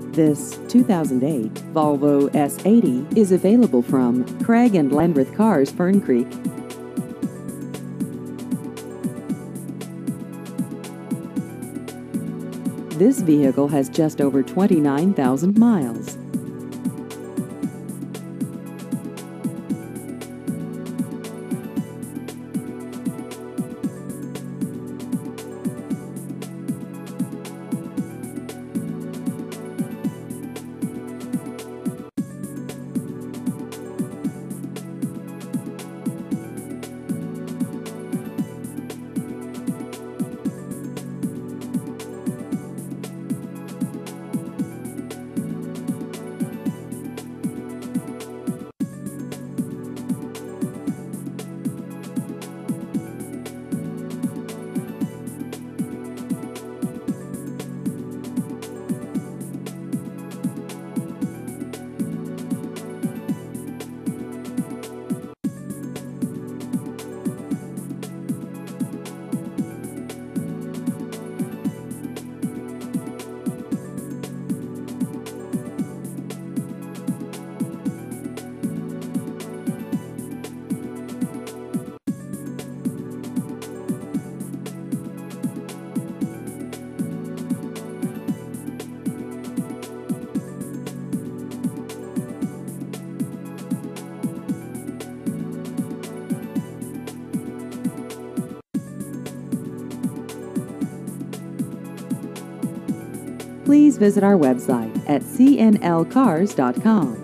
This 2008 Volvo S80 is available from Craig and Landreth Cars, Fern Creek. This vehicle has just over 29,000 miles. Please visit our website at cnlcars.com.